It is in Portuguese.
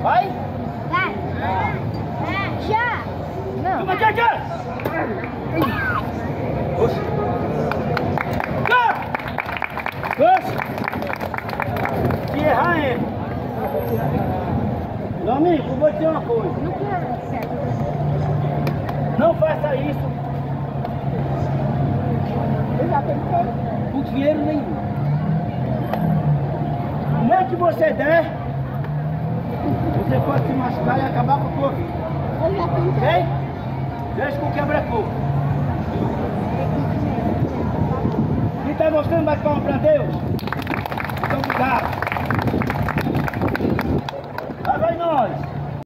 Vai? Vai. Já. Não. Toma, tchau. Oxe. Oxe. Se errar, ele. Meu amigo, eu vou dizer uma coisa. Não quero, sério. Não faça isso Eu já tentei. por dinheiro nenhum. Não é que você der, você pode se machucar e acabar com a sua vida. Eu já tentei. Ok? Deixa com quebra-fogo. Quem está gostando, bate palma para Deus. Muito obrigado.